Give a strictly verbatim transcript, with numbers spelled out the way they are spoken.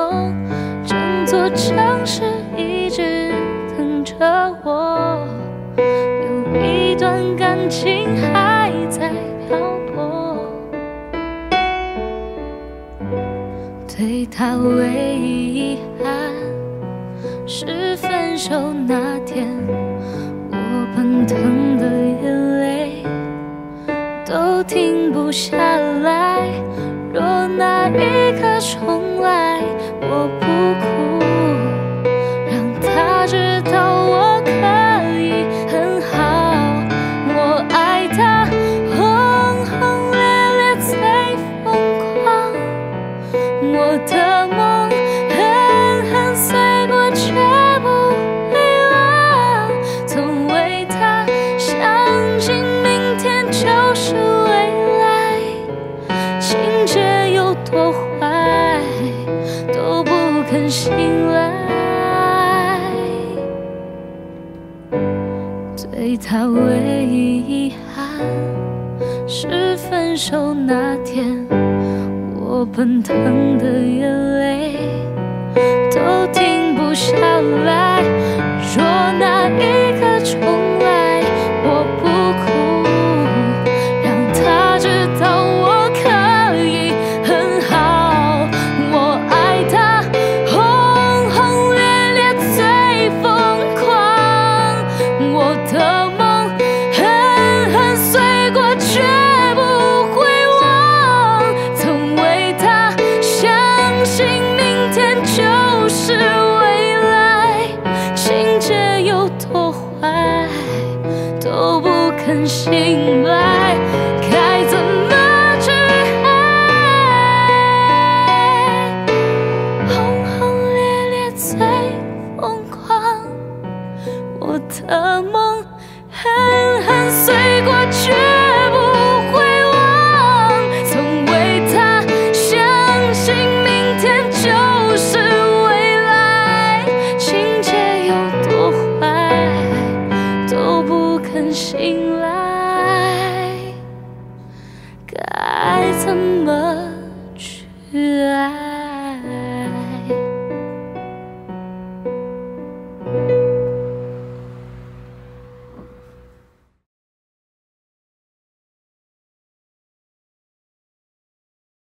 中，整座城市一直等着我。有一段感情还在漂泊，对他唯一遗憾是分手那天，我奔腾的眼泪都停不下来。若那一刻重来，我不哭，让他知道我可以很好。我爱他，轰轰烈烈最疯狂，我的梦狠狠碎过却不遗忘，总为他相信明天就是未来。情节有多坏，都不肯醒来。对他唯一遗憾是分手那天，我奔腾的眼泪都停不下来。若那一刻重来，我不哭，让他知道我可以很好。我爱他，轰轰烈烈最疯狂，我的梦狠狠碎过却不会忘，曾为他相信明天就是未来。情节有多坏，都不肯醒来，该怎么去爱？轰轰烈烈最疯狂，我的梦狠狠碎过却不会忘，曾为他相信明天就是未来。情节有多坏，都不肯醒来，该怎么去爱？